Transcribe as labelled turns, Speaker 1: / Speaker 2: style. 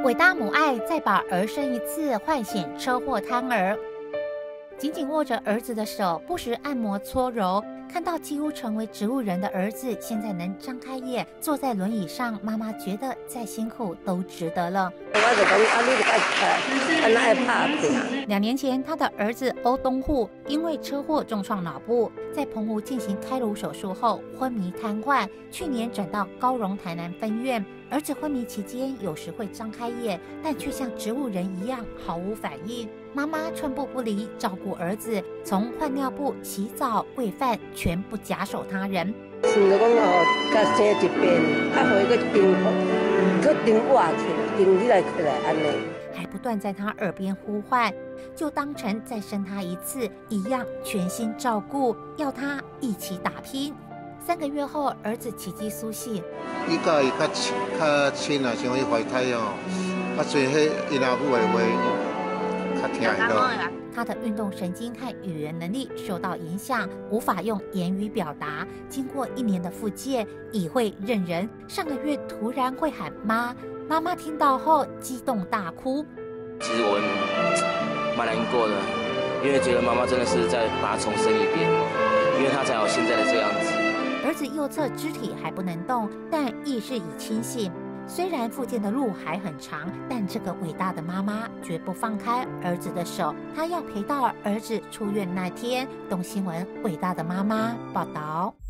Speaker 1: 伟大母爱再把儿生一次，唤醒车祸胎儿。紧紧握着儿子的手，不时按摩搓揉，看到几乎成为植物人的儿子现在能张开眼，坐在轮椅上，妈妈觉得再辛苦都值得了。2年前，他的儿子欧东户因为车祸重创脑部，在澎湖进行开颅手术后昏迷瘫痪，去年转到高荣台南分院。儿子昏迷期间有时会张开眼，但却像植物人一样毫无反应。妈妈寸步不离照顾儿子，从换尿布、洗澡、喂饭全不假手他人。
Speaker 2: 想着讲甲生一遍，互伊个平复，搁平活起，平起来安尼。
Speaker 1: 还不断在他耳边呼唤，就当成再生他一次一样，全心照顾，要他一起打拼。3个月后，儿子奇迹苏醒。
Speaker 3: 伊甲伊较亲啊，像伊怀胎哦，所以迄因阿母的话较听会到。
Speaker 1: 他的运动神经和语言能力受到影响，无法用言语表达。经过1年的复健，已会认人。上个月突然会喊妈，妈妈听到后激动大哭。
Speaker 4: 其实我们蛮难过的，因为觉得妈妈真的是在把她重生一遍，因为她才有现在的这样子。
Speaker 1: 儿子右侧肢体还不能动，但意识已清醒。虽然复健的路还很长，但这个伟大的妈妈绝不放开儿子的手，她要陪到儿子出院那天。东新闻伟大的妈妈报道。